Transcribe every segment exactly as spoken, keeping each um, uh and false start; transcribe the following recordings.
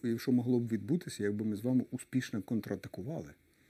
що могло б відбутися, якби ми з вами успішно контратакували.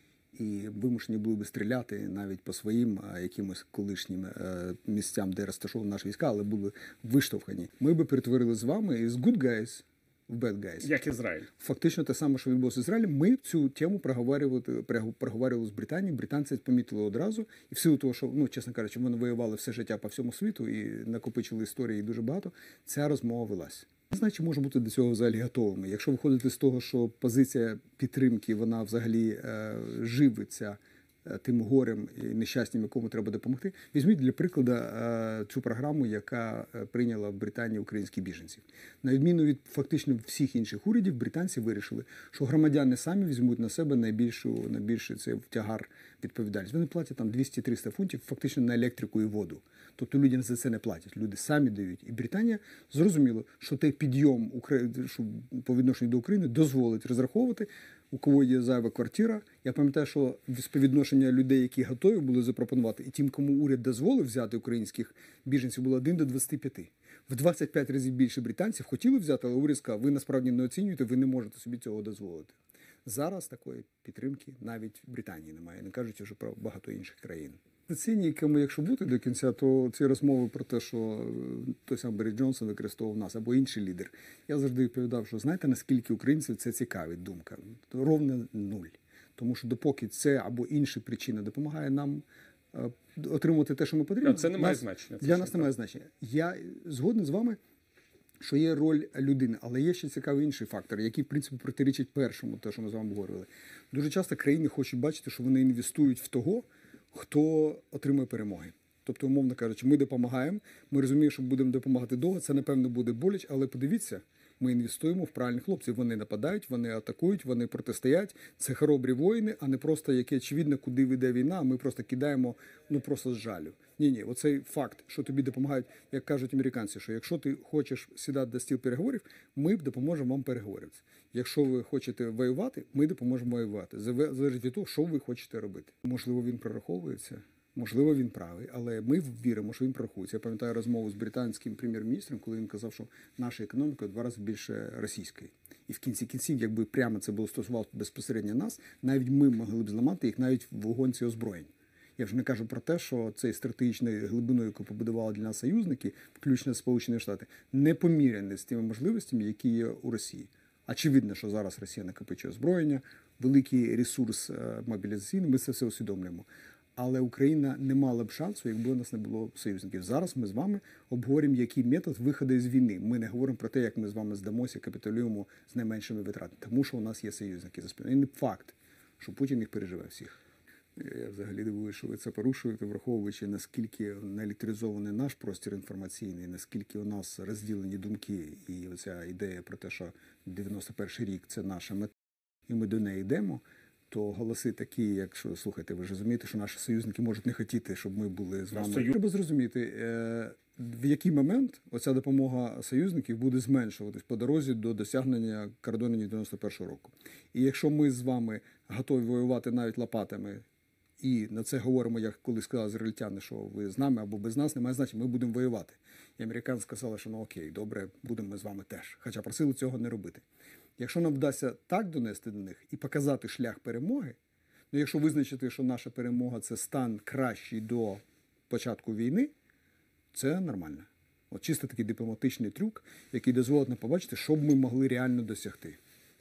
І вимушені були б стріляти навіть по своїм а, якимось колишнім а, місцям, де розташовані наші війська, але були виштовхані. Ми би перетворили з вами із good guys в bad guys. Як Ізраїль. Фактично те саме, що відбулося з Ізраїлем. Ми цю тему проговорювали, проговорювали з Британією. Британці помітили одразу. І в силу того, що, ну, чесно кажучи, вони воювали все життя по всьому світу і накопичили історії дуже багато, ця розмова велась. Не знаю, чи може бути до цього взагалі готовими. Якщо виходити з того, що позиція підтримки, вона взагалі е, живиться е, тим горем і нещастям, якому треба допомогти, візьміть для прикладу е, цю програму, яка прийняла в Британії українських біженців. На відміну від фактично всіх інших урядів, британці вирішили, що громадяни самі візьмуть на себе найбільшу, найбільший це тягар відповідальність. Вони платять там двісті-триста фунтів фактично на електрику і воду. Тобто люди за це не платять, люди самі дають. І Британія зрозуміла, що той підйом по відношенню до України дозволить розраховувати, у кого є зайва квартира. Я пам'ятаю, що співвідношення людей, які готові були запропонувати, і тим, кому уряд дозволив взяти українських біженців, було один до двадцяти п'яти. В двадцять п'ять разів більше британців хотіли взяти, але уряд сказав, ви насправді не оцінюєте, ви не можете собі цього дозволити. Зараз такої підтримки навіть в Британії немає, не кажучи вже про багато інших країн. Циніками, якщо бути до кінця, то ці розмови про те, що той самий Борис Джонсон використовував нас або інший лідер, я завжди відповідав, що знаєте, наскільки українців це цікавить думка? Ровно нуль. Тому що допоки це або інша причина допомагає нам отримувати те, що ми потрібно, це не має нас, значення. Для нас немає значення. Я згоден з вами, що є роль людини, але є ще цікавий інший фактор, який, в принципі, протирічить першому, те, що ми з вами говорили. Дуже часто країни хочуть бачити, що вони інвестують в того, хто отримує перемоги. Тобто, умовно кажучи, ми допомагаємо, ми розуміємо, що будемо допомагати довго, це, напевно, буде боляче, але подивіться, ми інвестуємо в правильних хлопців. Вони нападають, вони атакують, вони протистоять. Це хоробрі воїни, а не просто, яке очевидно, куди веде війна, а ми просто кидаємо, ну, просто з жалю. Ні-ні, оцей факт, що тобі допомагають, як кажуть американці, що якщо ти хочеш сідати до стіл переговорів, ми допоможемо вам переговорити. Якщо ви хочете воювати, ми допоможемо воювати. Залежить від того, що ви хочете робити. Можливо, він прораховується. Можливо, він правий, але ми віримо, що він прорахується. Я пам'ятаю розмову з британським прем'єр-міністром, коли він казав, що наша економіка в два рази більше російської. І в кінці кінців, якби прямо це було стосувалося безпосередньо нас, навіть ми могли б зламати їх навіть в вагонці озброєнь. Я вже не кажу про те, що цей стратегічний глибиною, яку побудували для нас союзники, включно Сполучені Штати, не поміряні з тими можливостями, які є у Росії. Очевидно, що зараз Росія накопичує озброєння, великий ресурс мобілізаційний, ми це все усвідомлюємо. Але Україна не мала б шансу, якби у нас не було союзників. Зараз ми з вами обговоримо, який метод виходу з війни. Ми не говоримо про те, як ми з вами здамося, капітулюємо з найменшими витратами. Тому що у нас є союзники за спиною. І не факт, що Путін їх переживе всіх. Я взагалі дивуюся, що ви це порушуєте, враховуючи, наскільки наелектризований наш простір інформаційний, наскільки у нас розділені думки. І оця ідея про те, що дев'яносто перший рік – це наша мета, і ми до неї йдемо. То голоси такі, якщо, слухайте, ви ж розумієте, що наші союзники можуть не хотіти, щоб ми були з вами. Треба зрозуміти, в який момент оця допомога союзників буде зменшуватись по дорозі до досягнення кордонів дев'яносто першого року. І якщо ми з вами готові воювати навіть лопатами, і на це говоримо, як коли сказали ізраїльтяни, що ви з нами або без нас, немає значення, ми будемо воювати. І американці сказали, що ну окей, добре, будемо ми з вами теж. Хоча просили цього не робити. Якщо нам вдасться так донести до них і показати шлях перемоги, ну якщо визначити, що наша перемога – це стан кращий до початку війни, це нормально. От чисто такий дипломатичний трюк, який дозволить нам побачити, що б ми могли реально досягти.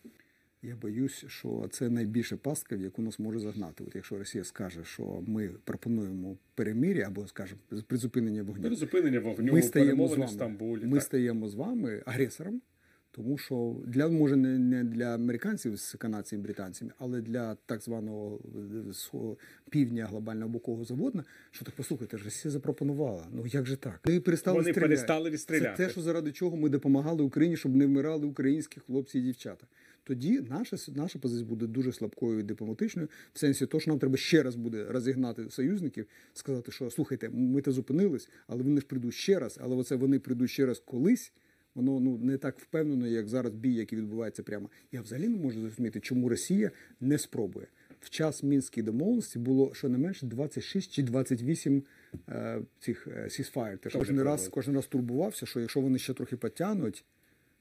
Я боюсь, що це найбільша пастка, в яку нас може загнати. От якщо Росія скаже, що ми пропонуємо перемир'я або, скажімо, призупинення вогню. Призупинення вогню, ми стаємо з вами, вами, в Стамбулі. Ми так. стаємо з вами агресором, тому що, для, може, не для американців з канадцями і британцями, але для так званого півдня глобального бокового заводна, що так, послухайте, ж Росія запропонувала. Ну як же так? Ми перестали Вони стріляти. перестали відстріляти. Це те, що заради чого ми допомагали Україні, щоб не вмирали українські хлопці і дівчата. Тоді наша, наша позиція буде дуже слабкою і дипломатичною, в сенсі того, що нам треба ще раз буде розігнати союзників, сказати, що, слухайте, ми то зупинились, але вони ж прийдуть ще раз, але оце вони прийдуть ще раз колись, воно ну, не так впевнено, як зараз бій, який відбувається прямо. Я взагалі не можу зрозуміти, чому Росія не спробує. В час Мінської домовленості було щонайменше двадцять шість чи двадцять вісім е, цих ceasefire. Кожен раз, кожен раз турбувався, що якщо вони ще трохи потягнуть,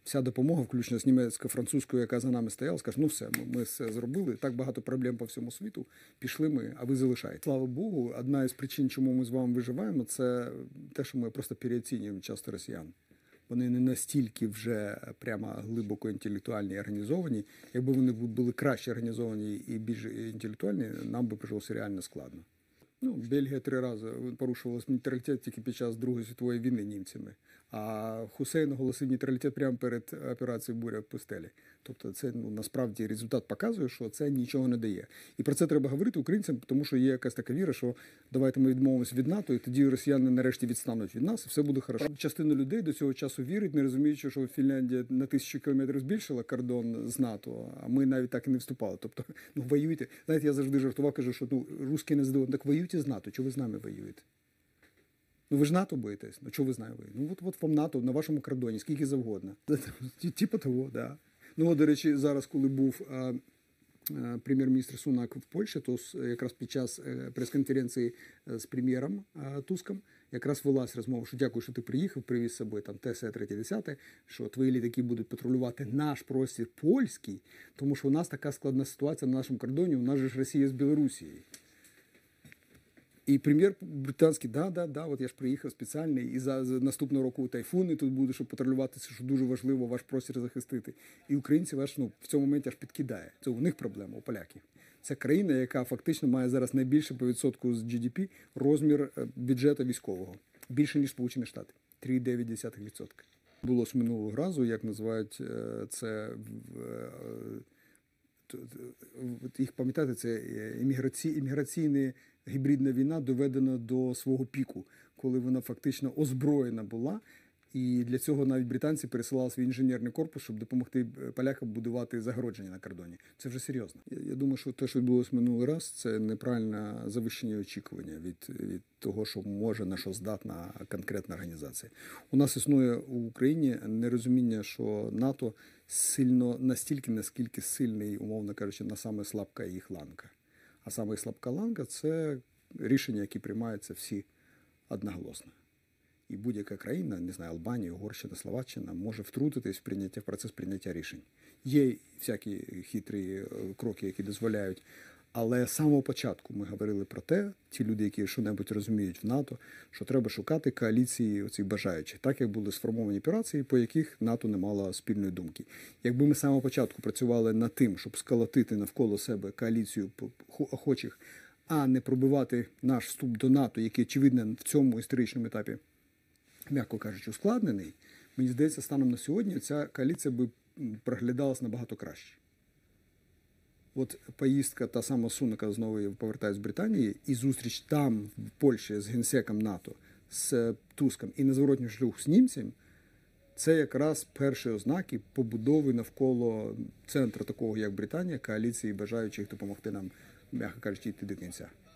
вся допомога, включно з німецько-французькою, яка за нами стояла, скаже, ну все, ми, ми все зробили, так багато проблем по всьому світу, пішли ми, а ви залишаєте. Слава Богу, одна із причин, чому ми з вами виживаємо, це те, що ми просто переоцінюємо часто росіян. Вони не настільки вже прямо глибоко інтелектуальні і організовані. Якби вони були краще організовані і більш інтелектуальні, нам би прижилося реально складно. Ну, Бельгія три рази порушувала нейтралітет тільки під час Другої світової війни німцями. А Хусейн оголосив нейтралітет прямо перед операцією «Буря в пустелі». Тобто це ну, насправді результат показує, що це нічого не дає. І про це треба говорити українцям, тому що є якась така віра, що давайте ми відмовимося від НАТО, і тоді росіяни нарешті відстануть від нас, і все буде хорошо. Частина людей до цього часу вірить, не розуміючи, що Фінляндія на тисячу кілометрів збільшила кордон з НАТО, а ми навіть так і не вступали. Тобто, ну воюйте. Знаєте, я завжди жартував, кажу, що ну, русські не здивовані, так воюйте з НАТО, чого ви з нами воюєте? Ну ви ж НАТО боїтесь, ну чого ви з нами воюєте? Ну от, от вам НАТО на вашому кордоні, скільки завгодно. Типа того, да. Ну, до речі, зараз, коли був а, а, прем'єр-міністр Сунак в Польщі, то якраз під час прес-конференції з прем'єром а, Туском якраз велась розмова, що дякую, що ти приїхав, привіз з собою там Т С тридцять десять, що твої літаки будуть патрулювати наш простір польський, тому що у нас така складна ситуація на нашому кордоні, у нас же ж Росія з Білорусією. І прем'єр британський, да, да, да, от я ж приїхав спеціально, і за, за наступного року тайфуни тут буде, щоб патрулюватися, що дуже важливо ваш простір захистити. І українці ваш, ну, в цьому моменті аж підкидає. Це у них проблема, у поляків. Це країна, яка фактично має зараз найбільше по відсотку з Джі Ді Пі розмір бюджету військового. Більше, ніж Сполучені Штати. три цілих дев'ять десятих відсотка. Було з минулого разу, як називають це, їх пам'ятаєте, це імміграці, імміграційний гібридна війна доведена до свого піку, коли вона фактично озброєна була, і для цього навіть британці пересилали свій інженерний корпус, щоб допомогти полякам будувати загородження на кордоні. Це вже серйозно. Я думаю, що те, що відбулося минулий раз, це неправильне завищення очікування від, від того, що може, на що здатна конкретна організація. У нас існує у Україні нерозуміння, що НАТО сильно настільки, наскільки сильний, умовно кажучи, на саме слабка їх ланка. А саме слабка ланка – це рішення, які приймаються всі одноголосно. І будь-яка країна, не знаю, Албанія, Угорщина, Словаччина, може втрутитись в, прийняття, в процес прийняття рішень. Є всякі хитрі кроки, які дозволяють. Але з самого початку ми говорили про те, ті люди, які що-небудь розуміють в НАТО, що треба шукати коаліції оцих бажаючих, так як були сформовані операції, по яких НАТО не мало спільної думки. Якби ми з самого початку працювали над тим, щоб сколотити навколо себе коаліцію охочих, а не пробивати наш вступ до НАТО, який, очевидно, в цьому історичному етапі, м'яко кажучи, ускладнений, мені здається, станом на сьогодні ця коаліція би проглядалась набагато краще. От поїздка та сама Сунака, знову я повертаюся з Британії, і зустріч там, в Польщі, з генсеком НАТО, з Туском і незворотній шлюх з німцем, це якраз перші ознаки побудови навколо центру такого, як Британія, коаліції бажаючих допомогти нам, м'яко кажучи, йти до кінця.